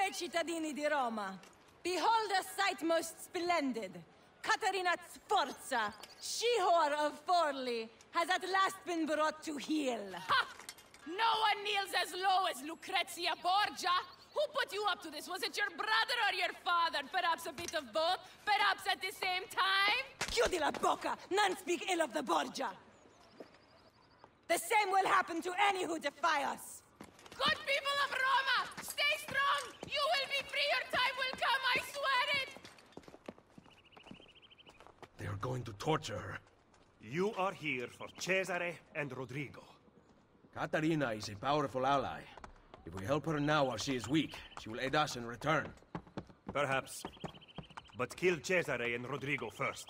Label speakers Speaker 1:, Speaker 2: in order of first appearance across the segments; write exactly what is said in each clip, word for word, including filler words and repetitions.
Speaker 1: cittadini di Roma, behold a sight most splendid. Caterina Sforza, she-whore of Forli, has at last been brought to heel.
Speaker 2: Ha! No one kneels as low as Lucrezia Borgia. Who put you up to this? Was it your brother or your father? Perhaps a bit of both? Perhaps at the same time?
Speaker 1: Chiudi la bocca! None speak ill of the Borgia! The same will happen to any who defy us!
Speaker 2: Good people of Roma! Stay strong! You will be free! Your time will come, I swear it!
Speaker 3: They are going to torture her.
Speaker 4: You are here for Cesare and Rodrigo.
Speaker 3: Caterina is a powerful ally. If we help her now while she is weak, she will aid us in return.
Speaker 4: Perhaps. But kill Cesare and Rodrigo first.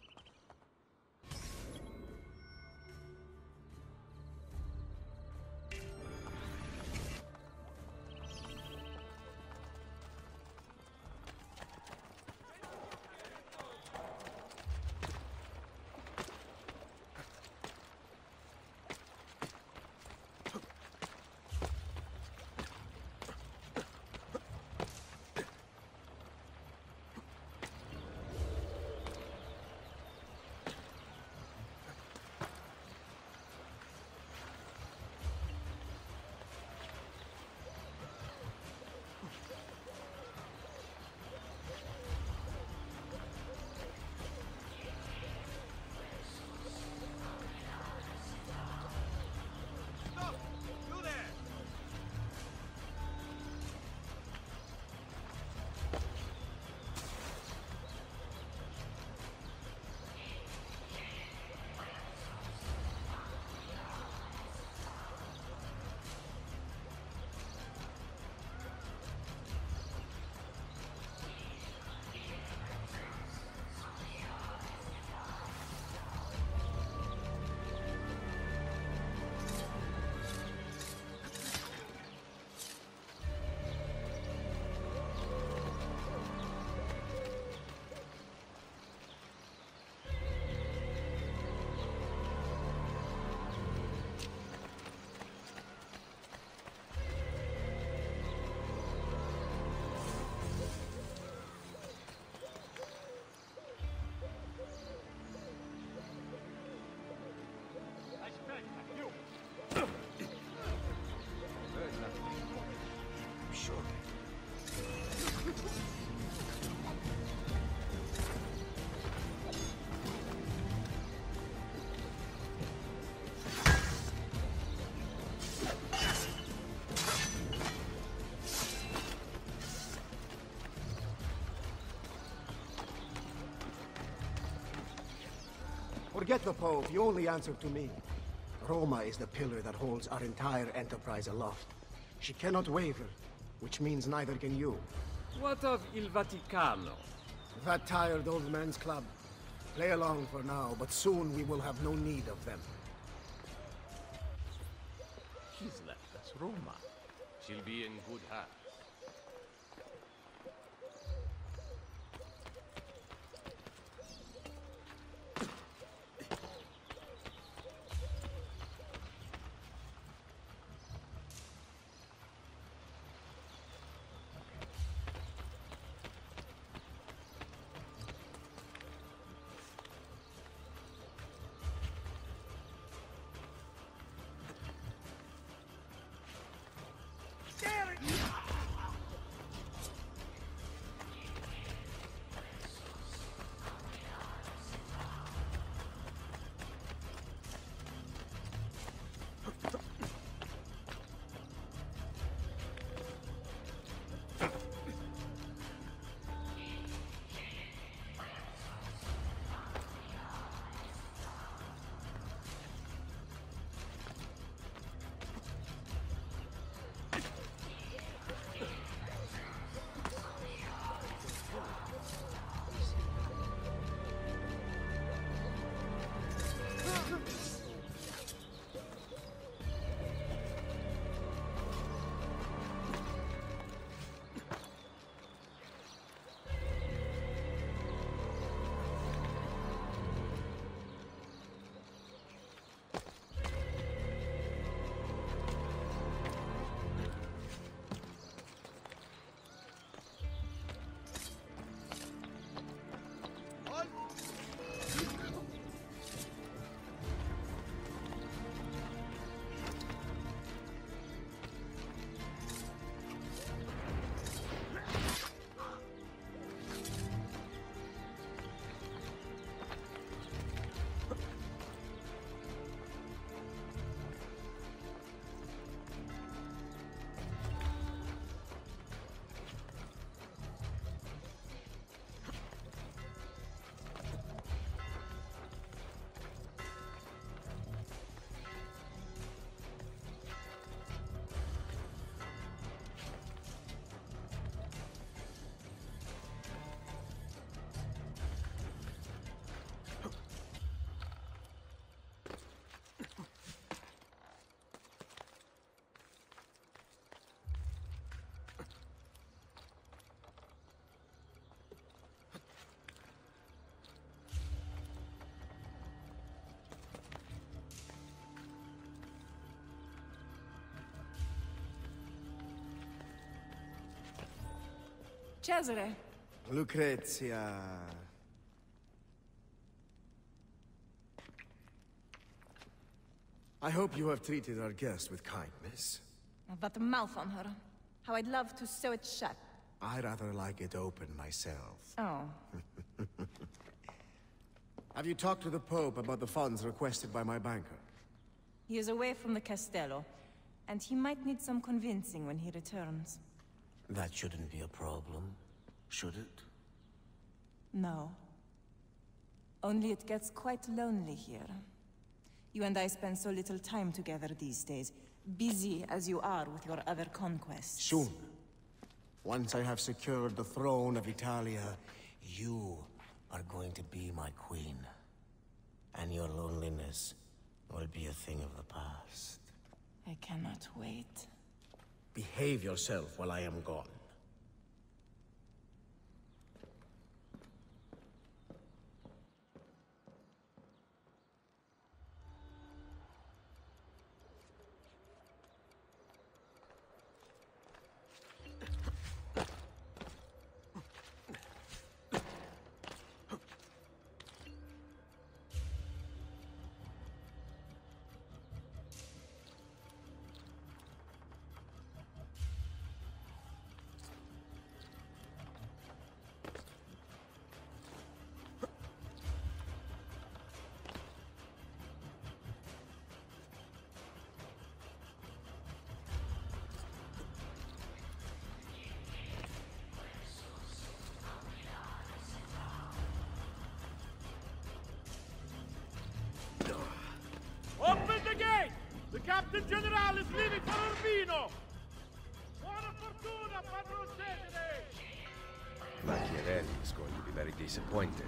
Speaker 5: Forget the Pope, you only answer to me. Roma is the pillar that holds our entire enterprise aloft. She cannot waver, which means neither can you.
Speaker 6: What of Il Vaticano?
Speaker 5: That tired old man's club. Play along for now, but soon we will have no need of them.
Speaker 6: She's left us Roma. She'll be in good hands.
Speaker 1: Cesare.
Speaker 5: Lucrezia. I hope you have treated our guest with kindness.
Speaker 1: That mouth on her. How I'd love to sew it shut.
Speaker 5: I rather like it open myself.
Speaker 1: Oh.
Speaker 5: Have you talked to the Pope about the funds requested by my banker?
Speaker 1: He is away from the Castello, and he might need some convincing when he returns.
Speaker 7: That shouldn't be a problem, should it?
Speaker 1: No. Only it gets quite lonely here. You and I spend so little time together these days, busy as you are with your other conquests.
Speaker 5: Soon. Once I have secured the throne of Italia,
Speaker 7: You are going to be my queen. And your loneliness will be a thing of the past.
Speaker 1: I cannot wait.
Speaker 7: Behave yourself while I am gone.
Speaker 8: Open the gate! The Captain General is leaving for Urbino! Buona fortuna, Padron Cesare!
Speaker 3: Machiavelli is going to be very disappointed.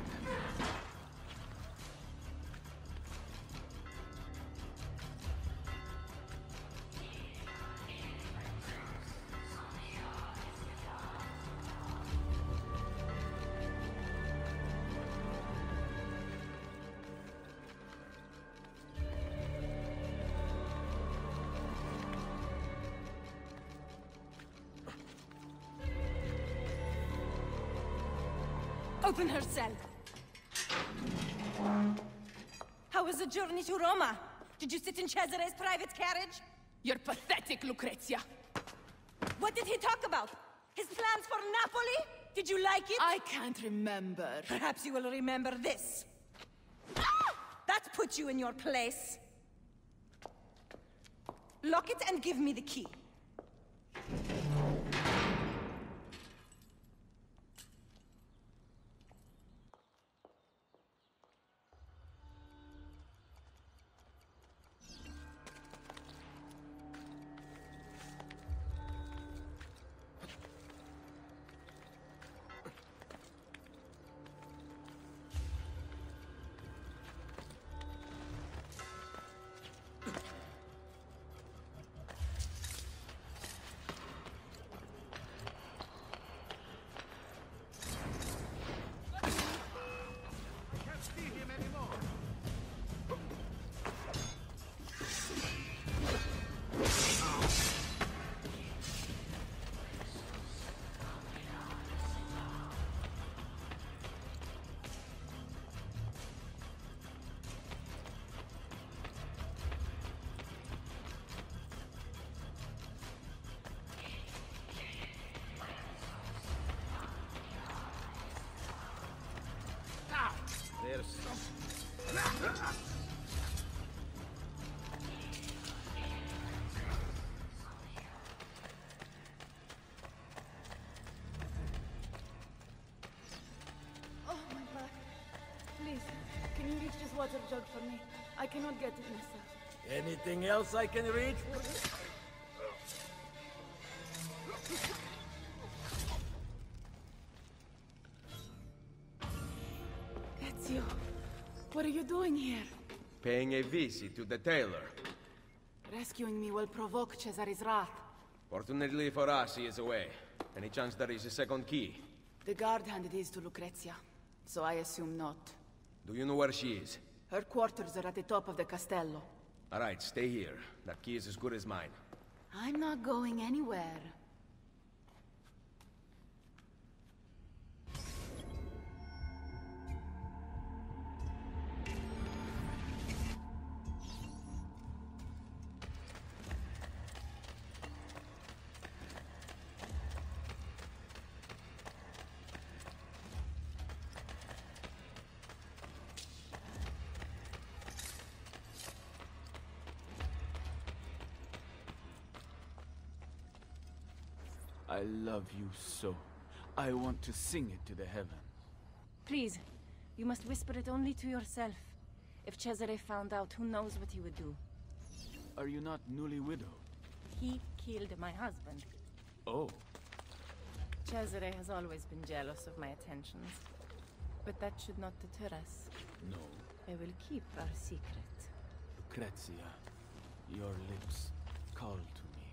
Speaker 1: Open her cell. How was the journey to Roma? Did you sit in Cesare's private carriage?
Speaker 2: You're pathetic, Lucrezia.
Speaker 1: What did he talk about? His plans for Napoli? Did you like it?
Speaker 2: I can't remember.
Speaker 1: Perhaps you will remember this. Ah! That put you in your place. Lock it and give me the key.
Speaker 6: There's
Speaker 2: Oh, my back. Please, can you reach this water jug for me? I cannot get it myself.
Speaker 6: anything else I can reach?
Speaker 2: Ezio, what are you doing here?
Speaker 3: Paying a visit to the tailor.
Speaker 2: Rescuing me will provoke Cesare's wrath.
Speaker 3: Fortunately for us, he is away. Any chance there is a second key?
Speaker 2: The guard handed his to Lucrezia, so I assume not.
Speaker 3: Do you know where she is?
Speaker 2: Her quarters are at the top of the castello.
Speaker 3: All right, stay here. That key is as good as mine.
Speaker 2: I'm not going anywhere.
Speaker 9: I love you so. I want to sing it to the heaven.
Speaker 1: Please, you must whisper it only to yourself. If Cesare found out, who knows what he would do.
Speaker 9: Are you not newly widowed?
Speaker 1: He killed my husband.
Speaker 9: Oh.
Speaker 1: Cesare has always been jealous of my attentions. But that should not deter us.
Speaker 9: No.
Speaker 1: I will keep our secret.
Speaker 9: Lucrezia, your lips call to me.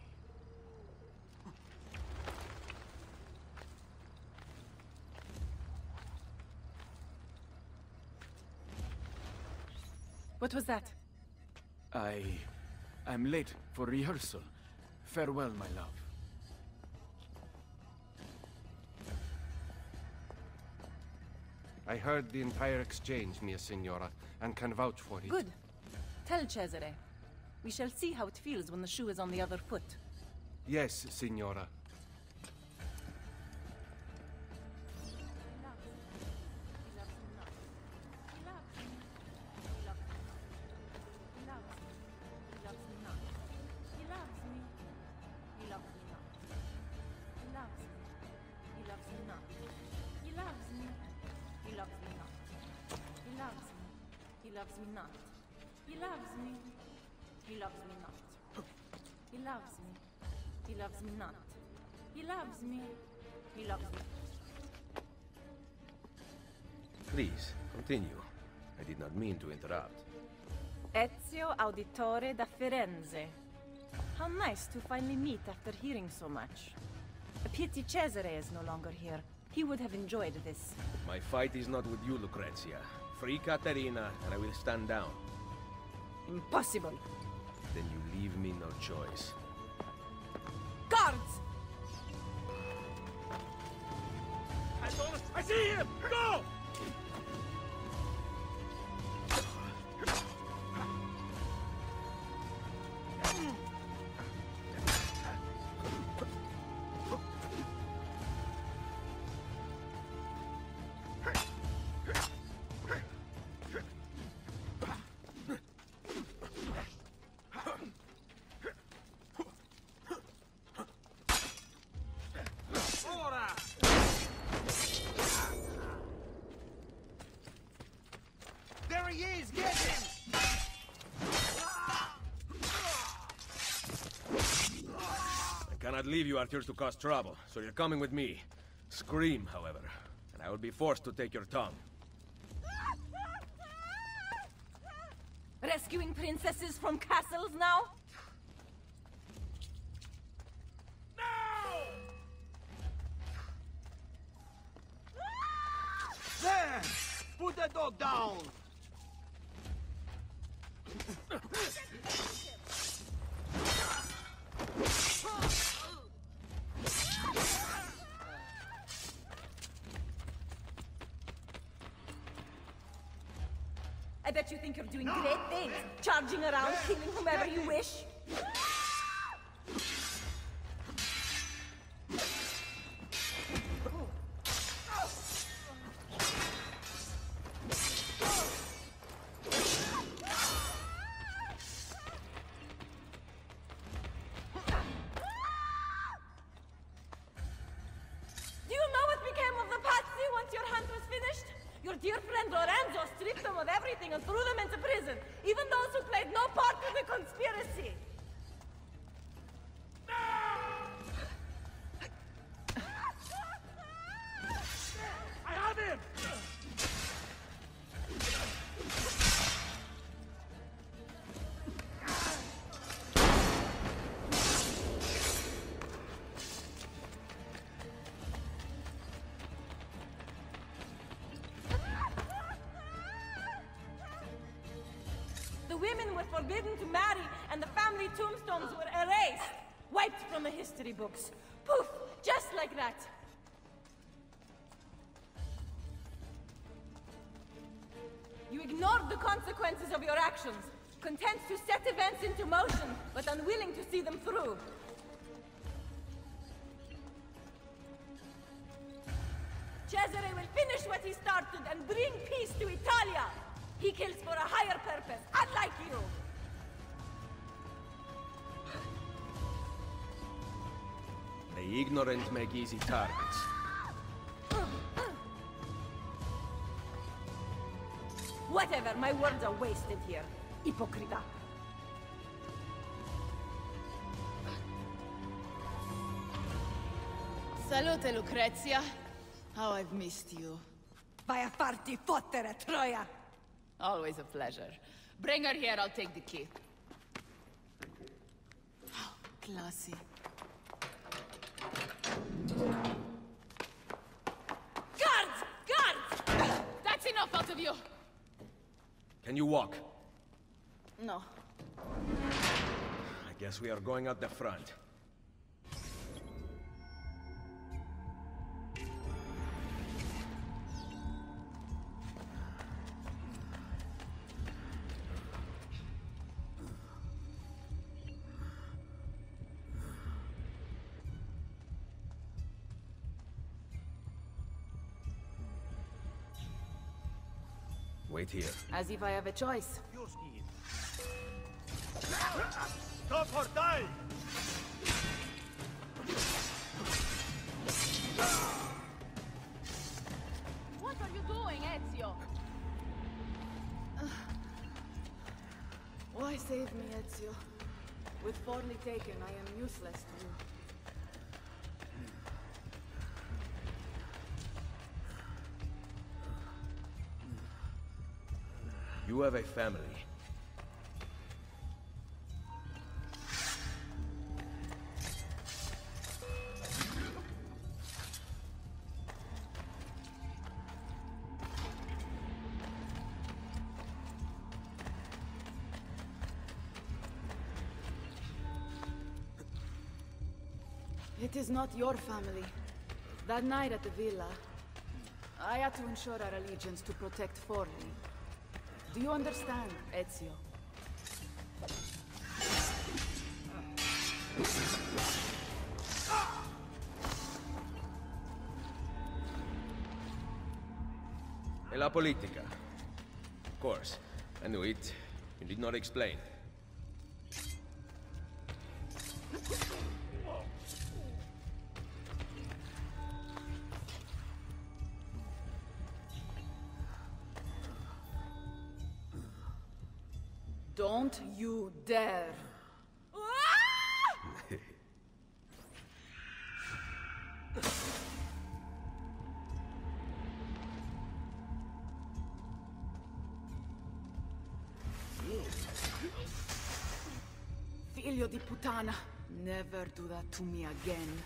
Speaker 1: What was that?
Speaker 9: I... I'm late for rehearsal. Farewell, my love.
Speaker 10: I heard the entire exchange, mia signora, and can vouch for it.
Speaker 1: Good. Tell Cesare. We shall see how it feels when the shoe is on the other foot.
Speaker 10: Yes, signora.
Speaker 1: He loves me not. He loves me. He loves me not. He loves me. He loves me not. He loves me. He loves me.
Speaker 3: Please, continue. I did not mean to interrupt.
Speaker 1: Ezio Auditore da Firenze. How nice to finally meet after hearing so much. A pity Cesare is no longer here. He would have enjoyed this.
Speaker 3: My fight is not with you, Lucrezia. Free Caterina, and I will stand down.
Speaker 1: Impossible.
Speaker 3: Then you leave me no choice.
Speaker 1: Guards!
Speaker 8: I see him! Go!
Speaker 11: He is! Get him!
Speaker 3: I cannot leave you out here to cause trouble, so you're coming with me. Scream, however, and I will be forced to take your tongue.
Speaker 1: Rescuing princesses from castles now?
Speaker 11: There! Put the dog down!
Speaker 1: I bet you think you're doing great things, charging around, killing whomever you wish. Your dear friend Lorenzo stripped them of everything and threw them into prison, even those who played no part in the conspiracy.
Speaker 8: I have him!
Speaker 1: Women were forbidden to marry, and the family tombstones were erased, wiped from the history books. Poof! Just like that. You ignored the consequences of your actions, content to set events into motion, but unwilling to see them through. Cesare will finish what he started and bring peace to Italia. He kills for a higher purpose, unlike you!
Speaker 3: They The ignorant make easy targets.
Speaker 1: Whatever, my words are wasted here. Hypocrita.
Speaker 2: Salute, Lucrezia. How I've missed you.
Speaker 1: Vai a farti fottere, Troia!
Speaker 2: Always a pleasure. Bring her here, I'll take the key. Oh, classy.
Speaker 1: Guards! Guards!
Speaker 2: That's enough out of you!
Speaker 3: Can you walk?
Speaker 2: No.
Speaker 3: I guess we are going out the front. Wait here.
Speaker 2: As if I have a choice.
Speaker 8: Stop or die!
Speaker 2: What are you doing, Ezio? Why save me, Ezio? With Forli taken, I am useless to you.
Speaker 3: You have a family.
Speaker 2: It is not your family. That night at the villa, I had to ensure our allegiance to protect Forli. Do you understand, Ezio?
Speaker 3: E la politica. Of course. I knew it. You did not explain.
Speaker 2: Don't you dare! Figlio di puttana! Never do that to me again.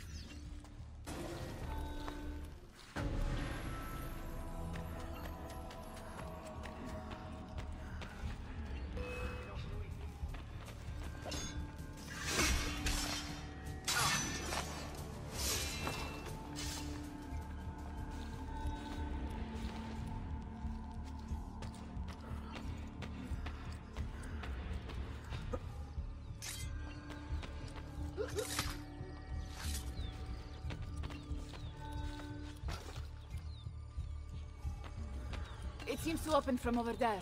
Speaker 2: It seems to open from over there.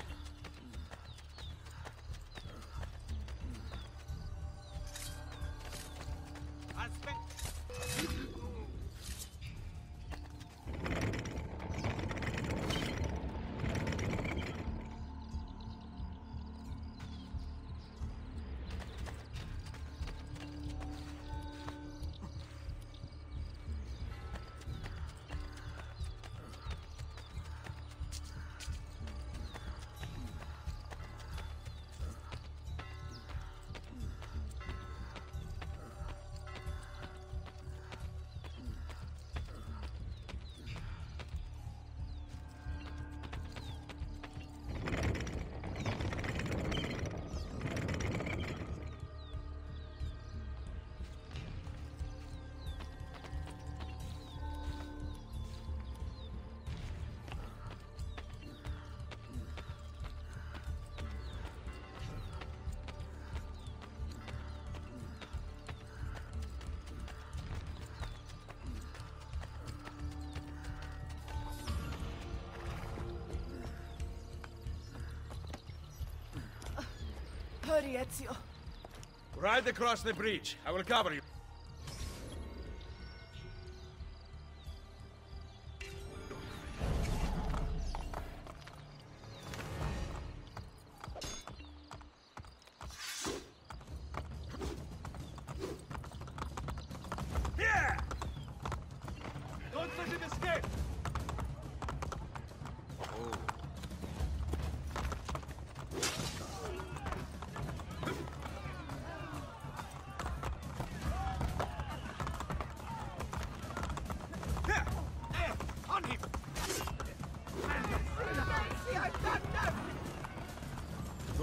Speaker 2: Hurry, Ezio.
Speaker 3: Ride across the bridge. I will cover you.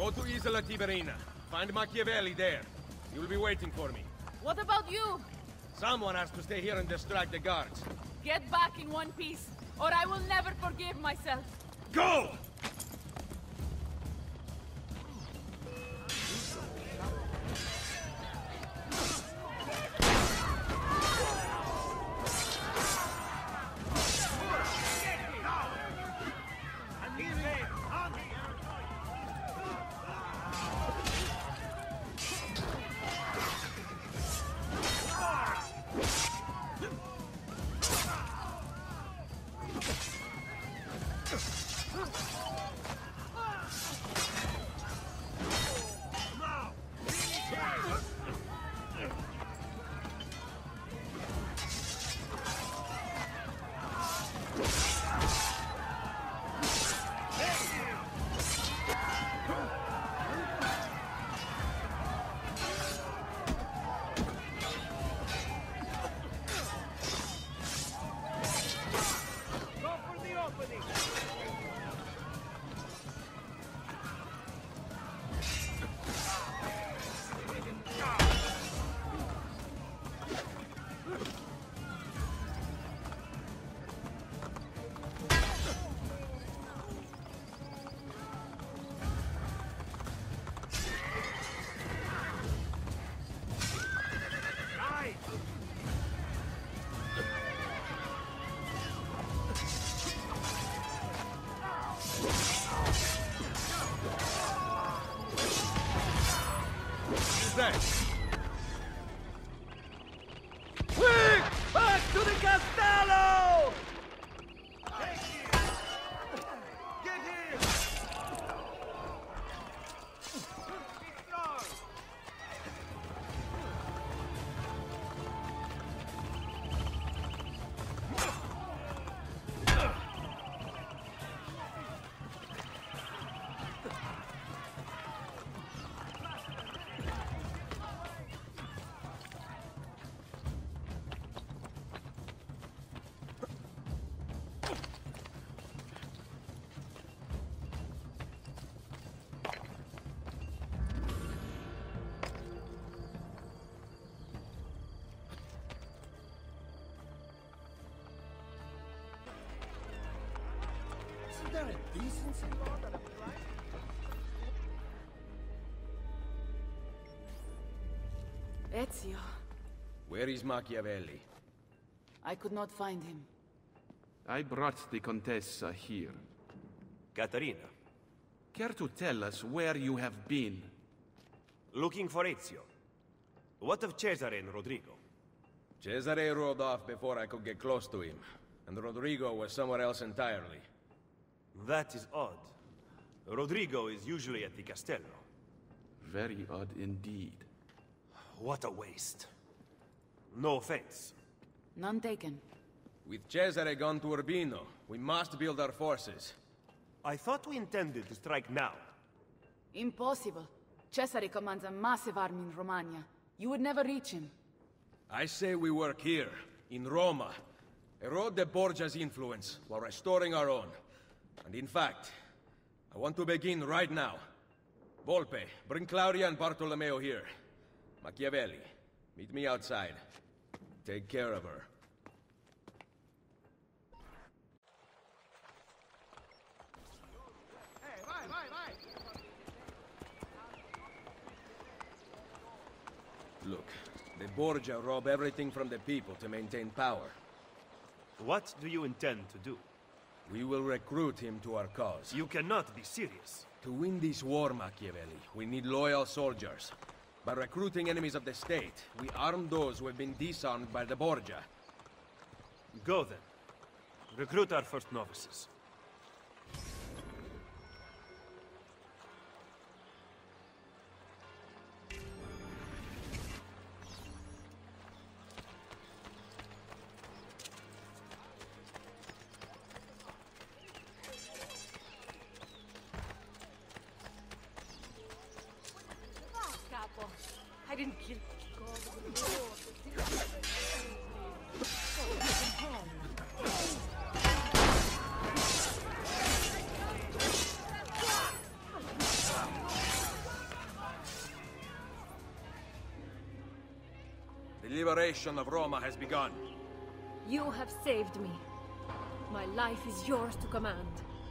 Speaker 3: Go to Isola Tiberina. Find Machiavelli there. He will be waiting for me.
Speaker 2: What about you?
Speaker 3: Someone has to stay here and distract the guards.
Speaker 2: Get back in one piece, or I will never forgive myself.
Speaker 3: Go!
Speaker 11: Quick! Back to the Castello! Get here! Isn't there a decency law that applies?
Speaker 2: Ezio.
Speaker 3: Where is Machiavelli?
Speaker 2: I could not find him.
Speaker 9: I brought the Contessa here.
Speaker 4: Caterina,
Speaker 9: Care to tell us where you have been?
Speaker 4: looking for Ezio. What of Cesare and Rodrigo?
Speaker 3: Cesare rode off before I could get close to him, and Rodrigo was somewhere else entirely.
Speaker 4: That is odd. Rodrigo is usually at the Castello.
Speaker 9: Very odd indeed.
Speaker 4: What a waste. No offense.
Speaker 2: None taken.
Speaker 3: With Cesare gone to Urbino, we must build our forces.
Speaker 4: I thought we intended to strike now.
Speaker 2: Impossible. Cesare commands a massive army in Romagna. You would never reach him.
Speaker 3: I say we work here, in Roma. Erode the Borgia's influence, while restoring our own. And in fact, I want to begin right now. Volpe, bring Claudia and Bartolomeo here. Machiavelli, meet me outside. Take care of her. Look, the Borgia rob everything from the people to maintain power.
Speaker 4: What do you intend to do?
Speaker 3: We will recruit him to our cause.
Speaker 4: You cannot be serious.
Speaker 3: To win this war, Machiavelli, we need loyal soldiers. By recruiting enemies of the state, we arm those who have been disarmed by the Borgia.
Speaker 4: Go then. Recruit our first novices.
Speaker 2: I didn't kill
Speaker 3: The liberation of Roma has begun.
Speaker 12: You have saved me. My life is yours to command.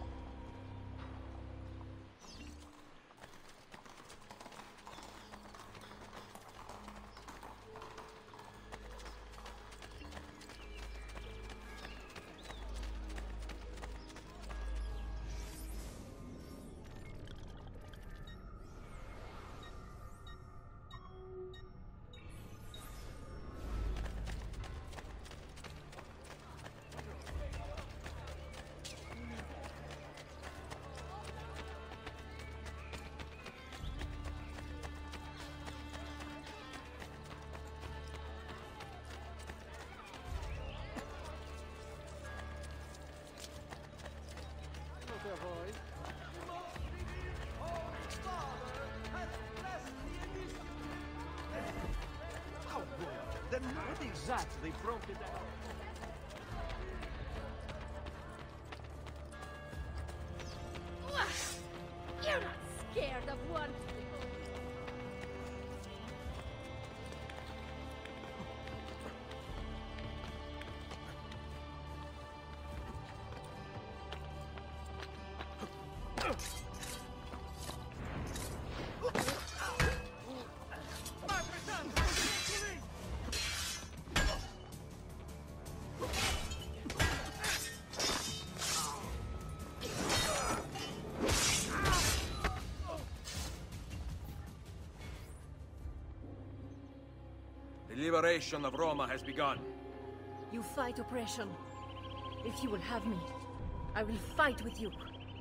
Speaker 6: Then what exactly broke it down?
Speaker 12: You're not scared of one.
Speaker 3: The liberation of Roma has begun.
Speaker 12: You fight oppression. If you will have me, I will fight with you.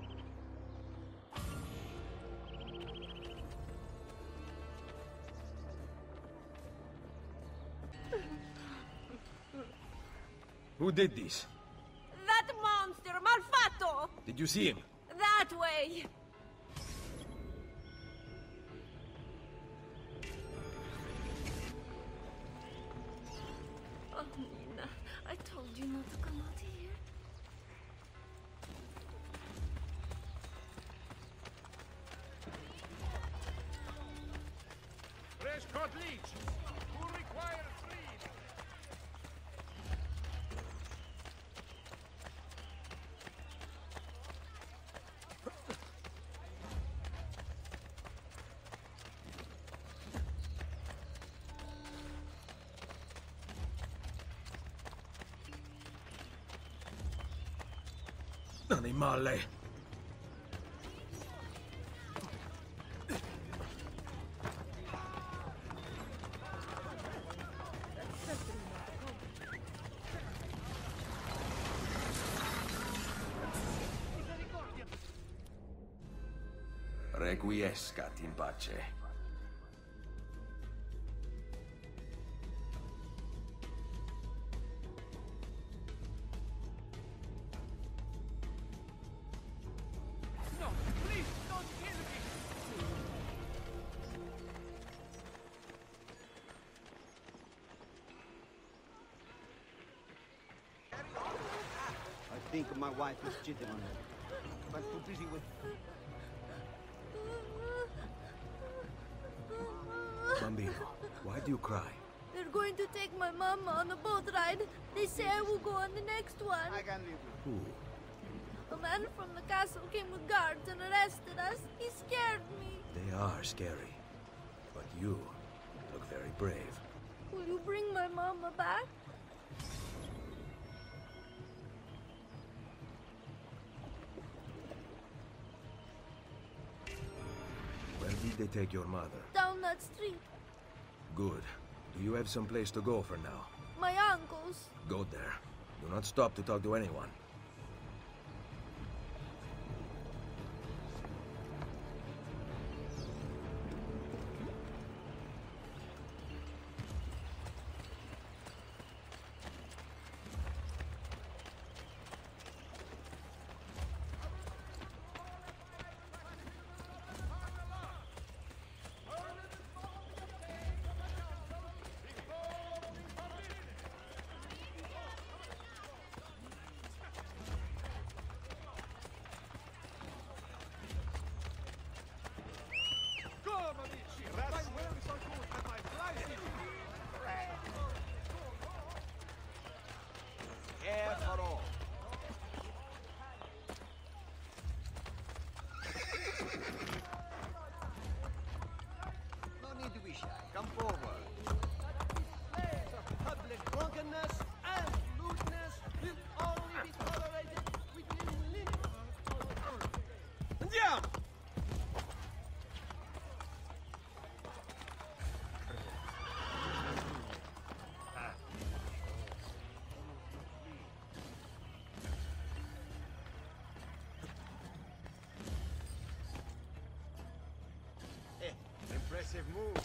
Speaker 3: Who did this?
Speaker 12: That monster, Malfatto!
Speaker 3: Did you see him?
Speaker 12: That way! Oh, Nina, I told you not to come out here.
Speaker 8: Fresh caught leech. Who requires freed?
Speaker 3: Animale. Requiescat in pace.
Speaker 13: I think my wife is cheating on me. I'm too busy with...
Speaker 3: Bambino, why do you cry?
Speaker 14: They're going to take my mama on a boat ride. They say I will go on the next one.
Speaker 13: I can live with
Speaker 3: Who?
Speaker 14: A man from the castle came with guards and arrested us. He scared me.
Speaker 3: They are scary. But you look very brave.
Speaker 14: Will you bring my mama back?
Speaker 3: Where did they take your mother?
Speaker 14: Down that street.
Speaker 3: Good. Do you have some place to go for now?
Speaker 14: My uncle's.
Speaker 3: Go there. Do not stop to talk to anyone.
Speaker 13: Impressive move.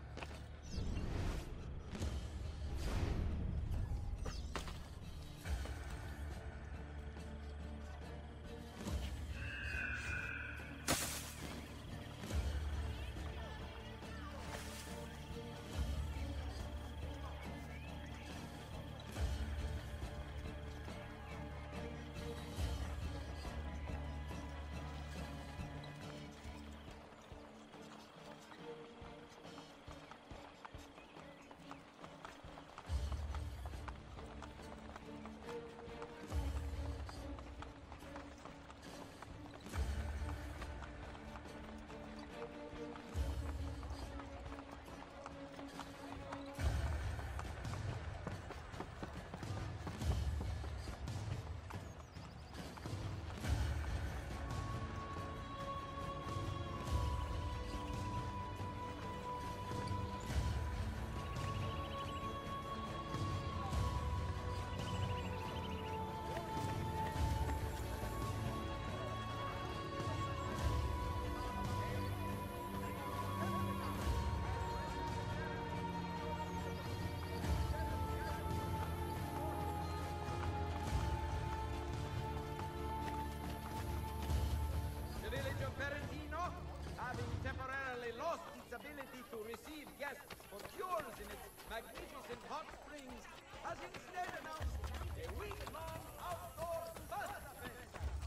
Speaker 15: Temporarily lost its ability to receive guests for cures in its magnificent hot springs, has instead announced a week-long outdoor bus event.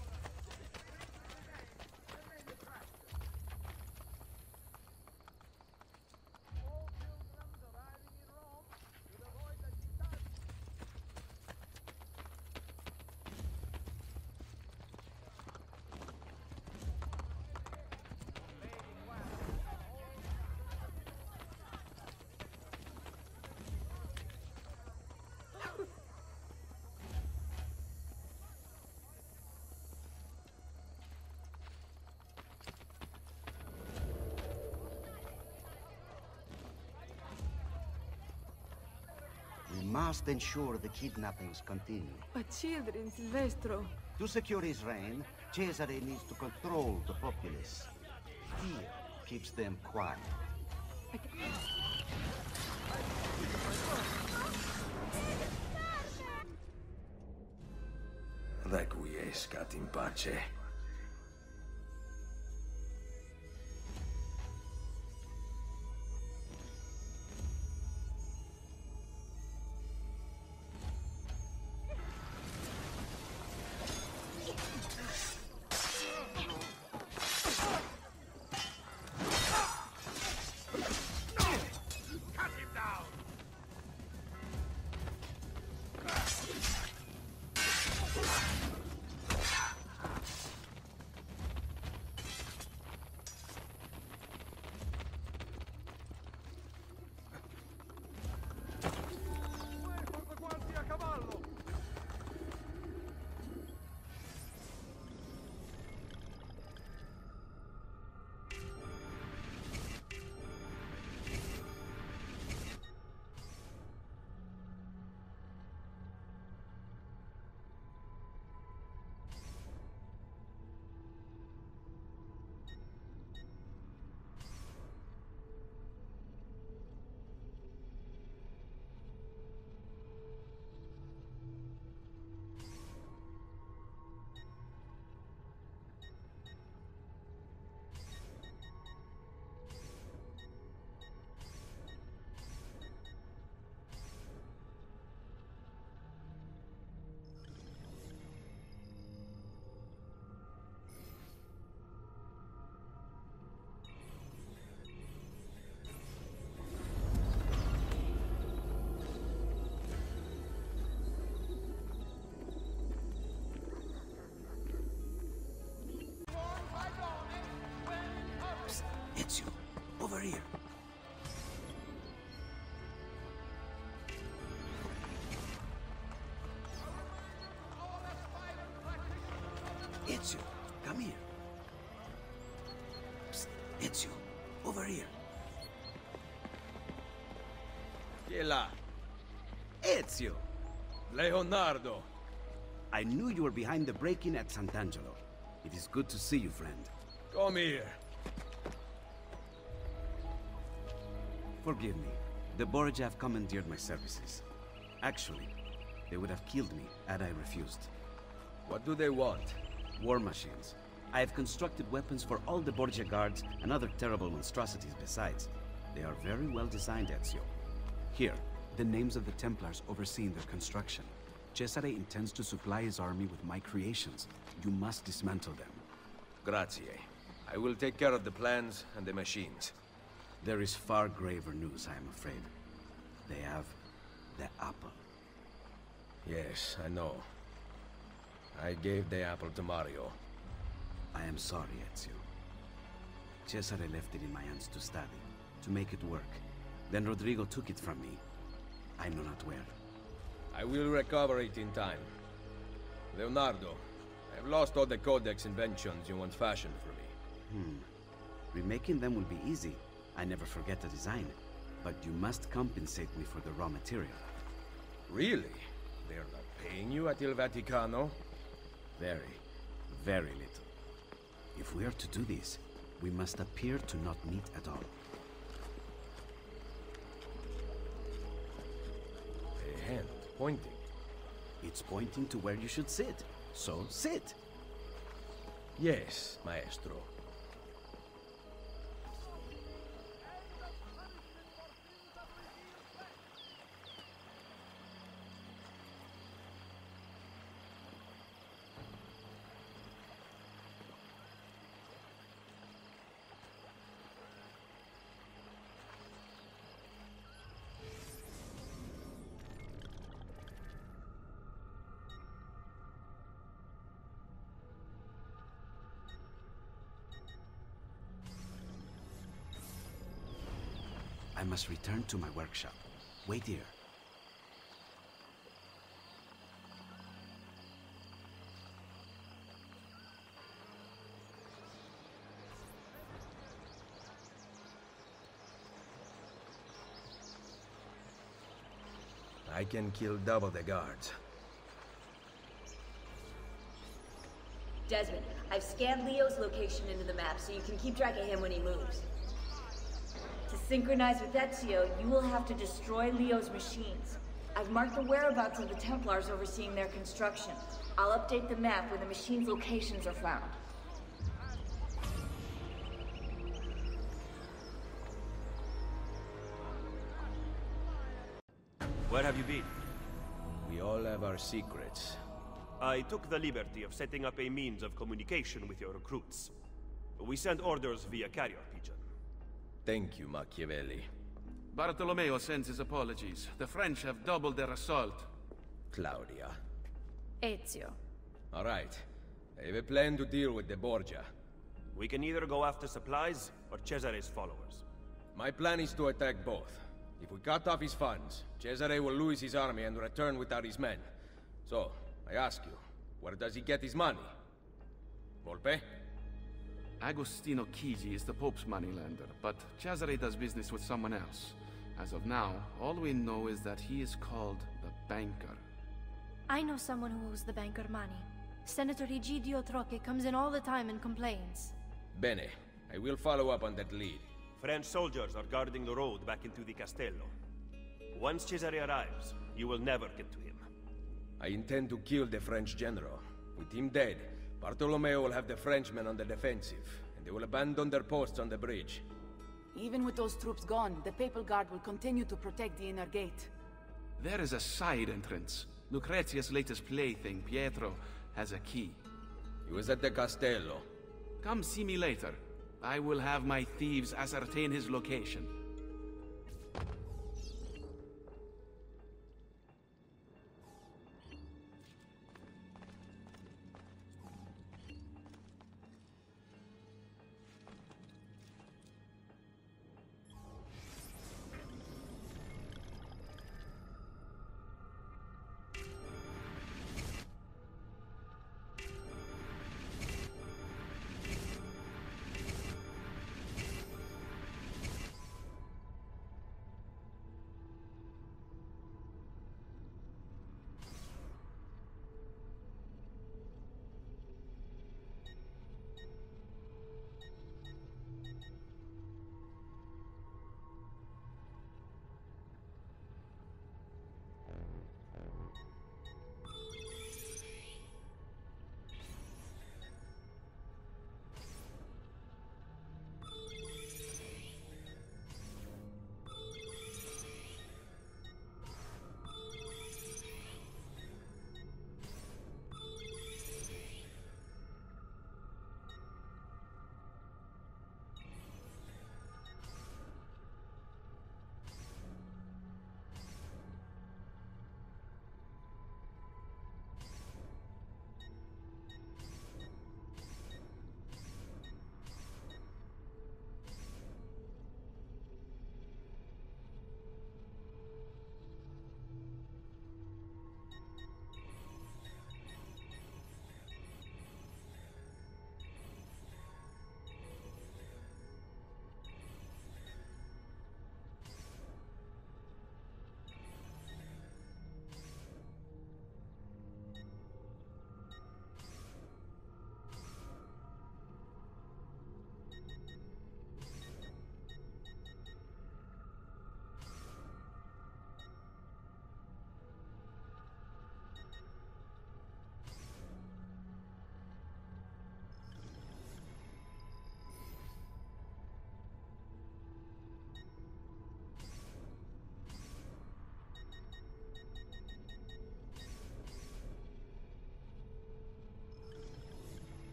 Speaker 15: All pilgrims arriving in Rome should avoid the città.
Speaker 13: We must ensure the kidnappings continue.
Speaker 12: But children, Silvestro.
Speaker 13: To secure his reign, Cesare needs to control the populace. Fear keeps them quiet.
Speaker 3: Requiescat in pace.
Speaker 11: Ezio, over here. Ezio, come here. Psst, Ezio, over here.
Speaker 3: Chi è là? Ezio! Leonardo!
Speaker 11: I knew you were behind the break-in at Sant'Angelo. It is good to see you, friend.
Speaker 3: Come here.
Speaker 16: Forgive me. The Borgia have commandeered my services. Actually, they would have killed me had I refused.
Speaker 3: What do they want?
Speaker 16: War machines. I have constructed weapons for all the Borgia guards and other terrible monstrosities besides. They are very well designed, Ezio. Here, the names of the Templars overseeing their construction. Cesare intends to supply his army with my creations. You must dismantle them.
Speaker 3: Grazie. I will take care of the plans and the machines.
Speaker 16: There is far graver news, I am afraid. They have the apple.
Speaker 3: Yes, I know. I gave the apple to Mario.
Speaker 16: I am sorry, Ezio. Cesare left it in my hands to study, to make it work. Then Rodrigo took it from me. I know not where.
Speaker 3: I will recover it in time. Leonardo, I have lost all the codex inventions you once fashioned for me.
Speaker 16: Hmm. Remaking them will be easy. I never forget the design. But you must compensate me for the raw material.
Speaker 3: Really? They're not paying you at Il Vaticano?
Speaker 16: Very, very little. If we are to do this, we must appear to not meet at all.
Speaker 3: A hand pointing.
Speaker 16: It's pointing to where you should sit. So sit.
Speaker 3: Yes, maestro.
Speaker 16: I must return to my workshop. Wait here.
Speaker 3: I can kill double the guards.
Speaker 17: Desmond, I've scanned Leo's location into the map so you can keep track of him when he moves. To synchronize with Ezio, you will have to destroy Leo's machines. I've marked the whereabouts of the Templars overseeing their construction. I'll update the map when the machines' locations are found.
Speaker 4: Where have you been?
Speaker 3: We all have our secrets.
Speaker 4: I took the liberty of setting up a means of communication with your recruits. We send orders via carrier pigeon.
Speaker 3: Thank you, Machiavelli.
Speaker 9: Bartolomeo sends his apologies. The French have doubled their assault.
Speaker 3: Claudia.
Speaker 12: Ezio.
Speaker 3: All right. I have a plan to deal with the Borgia.
Speaker 4: We can either go after supplies or Cesare's followers.
Speaker 3: My plan is to attack both. If we cut off his funds, Cesare will lose his army and return without his men. So, I ask you, where does he get his money? Volpe?
Speaker 9: Agostino Chigi is the Pope's moneylender, but Cesare does business with someone else. As of now, all we know is that he is called the Banker.
Speaker 14: I know someone who owes the banker money. Senator Egidio Troche comes in all the time and complains.
Speaker 3: Bene. I will follow up on that lead.
Speaker 4: French soldiers are guarding the road back into the Castello. Once Cesare arrives, you will never get to him.
Speaker 3: I intend to kill the French general. With him dead, Bartolomeo will have the Frenchmen on the defensive, and they will abandon their posts on the bridge.
Speaker 18: Even with those troops gone, the Papal Guard will continue to protect the inner gate.
Speaker 9: There is a side entrance. Lucrezia's latest plaything, Pietro, has a key.
Speaker 3: He was at the Castello.
Speaker 9: Come see me later. I will have my thieves ascertain his location.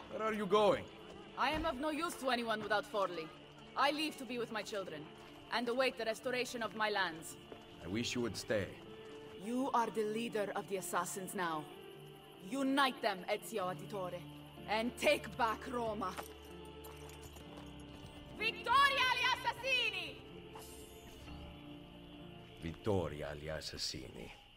Speaker 3: Where are you going?
Speaker 18: I am of no use to anyone without Forli. I leave to be with my children, and await the restoration of my lands.
Speaker 3: I wish you would stay.
Speaker 18: You are the leader of the assassins now. Unite them, Ezio Auditore, and take back Roma.
Speaker 2: Vittoria agli assassini!
Speaker 3: Vittoria agli assassini.